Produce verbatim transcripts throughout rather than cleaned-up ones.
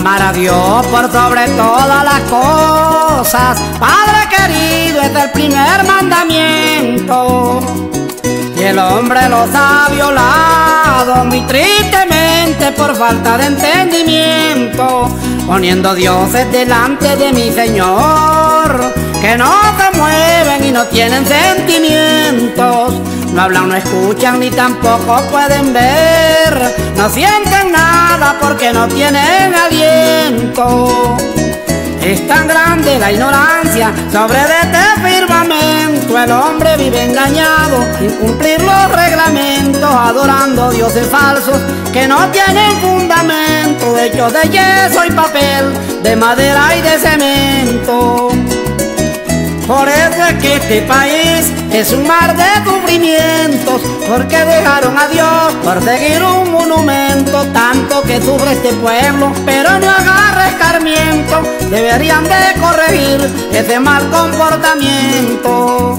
amar a Dios por sobre todas las cosas. Padre querido, es el primer mandamiento, y el hombre los ha violado muy tristemente por falta de entendimiento, poniendo dioses delante de mi Señor, que no se mueven y no tienen sentimientos. No hablan, no escuchan, ni tampoco pueden ver. No sienten nada porque no tienen aliento. Es tan grande la ignorancia sobre este firmamento. El hombre vive engañado, sin cumplir los reglamentos, adorando dioses falsos que no tienen fundamento, hechos de yeso y papel, de madera y de cemento. Por eso es que este país es un mar de sufrimientos, porque dejaron a Dios por seguir un monumento. Tanto que sufre este pueblo, pero no agarra escarmiento. Deberían de corregir ese mal comportamiento.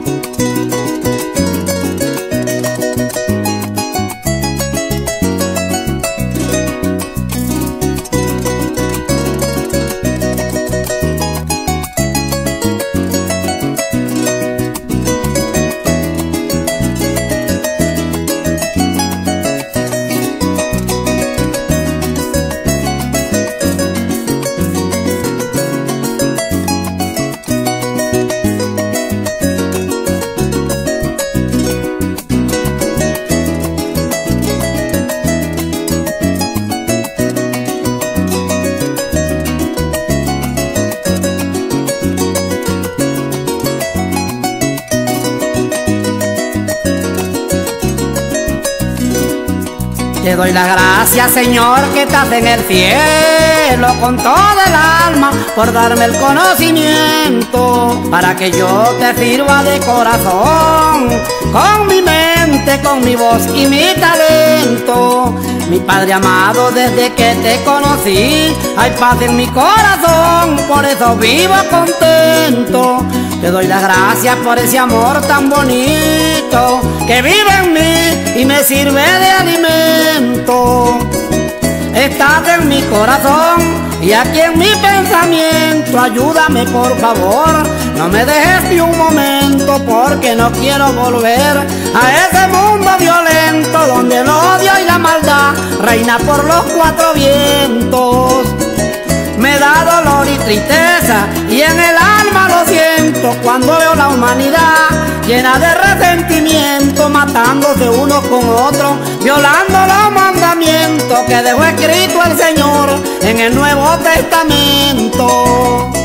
Te doy las gracias, Señor, que estás en el cielo, con todo el alma, por darme el conocimiento, para que yo te sirva de corazón, con mi mente, con mi voz y mi talento. Mi Padre amado, desde que te conocí, hay paz en mi corazón, por eso vivo contento. Te doy las gracias por ese amor tan bonito que vive en mí y me sirve de alimento. Estás en mi corazón y aquí en mi pensamiento. Ayúdame por favor, no me dejes ni un momento, porque no quiero volver a ese mundo violento donde el odio y la maldad reina por los cuatro vientos. Me da dolor y tristeza y en el alma lo siento cuando veo la humanidad llena de resentimiento, matándose unos con otros, violando los mandamientos que dejó escrito el Señor en el Nuevo Testamento.